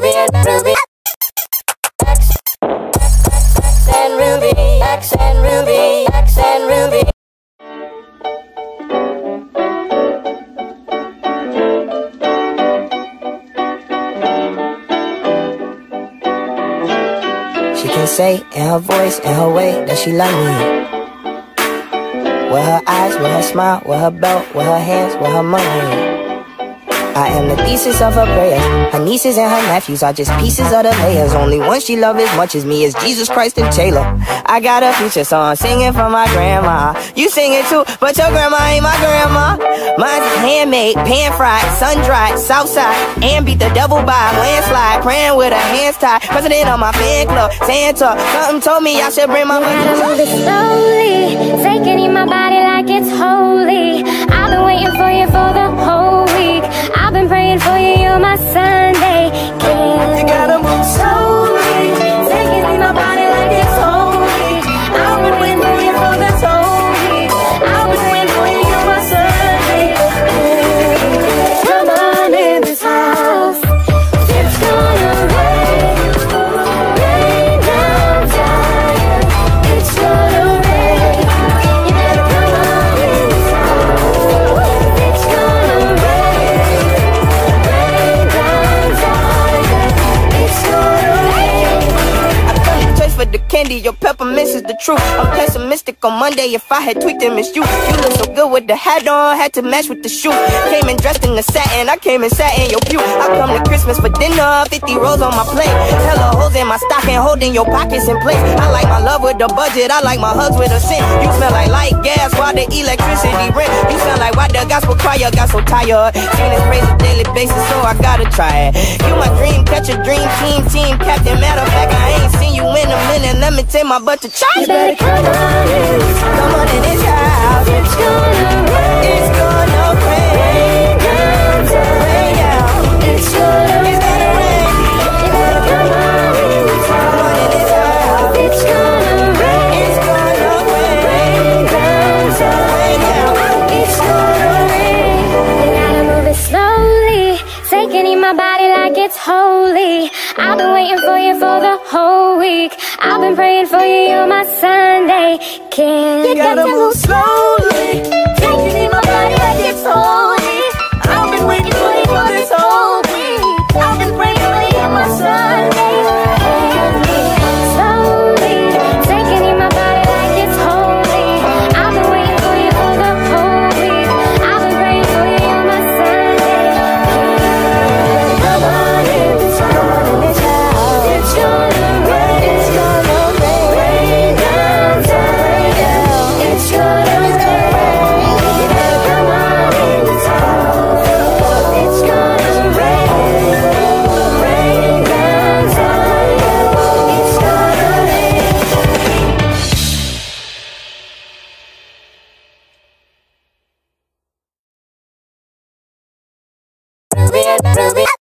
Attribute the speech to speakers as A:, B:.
A: Ruby, X and Ruby, X and Ruby, X and Ruby. She can say in her voice, in her way, that she love me. With her eyes, with her smile, with her belt, with her hands, with her money. I am the thesis of her prayers. Her nieces and her nephews are just pieces of the layers. Only one she love as much as me is Jesus Christ and Taylor. I got a future song singing for my grandma. You sing it too, but your grandma ain't my grandma. Mine's handmade, pan-fried, sun-dried, southside, and beat the devil by a landslide. Praying with her hands tied, president of my fan club, Santa. Something told me I should bring my money.
B: Move it slowly, taking in my body like it's holy. I've been waiting for you for the whole week. I've been praying for you, you're my Sunday king.
A: You gotta move
B: slowly, taking in my body like it's holy. I've been waiting for you for this whole week. I've been waiting for you, you're my Sunday king. Come on in this house, it's gonna rain, rain down Zion. It's gonna rain, you better come on in this house. It's gonna rain, rain down Zion. It's gonna rain.
A: I come to church for the candy, your peppermints is the truth. I'm pessimistic on Monday, if I had tweaked and missed you. You look so good with the hat on, had to match with the shoe. Came in dressed in the satin, I came and sat in your pew. I come to Christmas for dinner, 50 rolls on my plate. Hella holes in my stocking, holding your pockets in place. I like my love with the budget, I like my hugs with a scent. You smell like light gas while the electricity rent. You sound like why the gospel choir got so tired. Sing this praise on a daily basis, so I gotta try it. You my dream catcher, dream team captain. Matter of fact, I ain't seen you in a minute, let me take my butt to church.
B: You better come on in this house.
A: Come on in this house.
B: It's gonna rain,
A: It's gonna rain.
B: rain down Zion.
A: Rain down.
B: It's gonna
A: It's gonna rain.
B: You better come on in this
A: Come on in this house.
B: It's gonna rain,
A: It's gonna rain.
B: rain down Zion.
A: Rain down.
B: It's gonna rain. You gotta move it slowly, taking in my body like it's holy. I've been waiting for you for the whole week. I've been praying for you, you're my Sunday king.
A: You gotta move slowly, taking in my body like it's holy. I've been waiting for you for this whole week. I've been praying for you, you're my Sunday king.
B: Slowly, taking in my body like it's holy. I've been waiting for you for the whole week. I've been praying for you, you're my Sunday king. Come on in this house. It's gonna rain, it's gonna rain down Zion. It's gonna rain. You better come on in this house. It's gonna rain, rain down Zion. It's gonna rain.
A: Ruby, Ruby.